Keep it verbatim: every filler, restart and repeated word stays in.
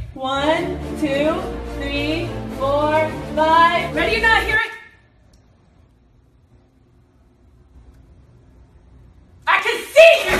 One, two, three, four, five. Ready or not, here it. I can see you!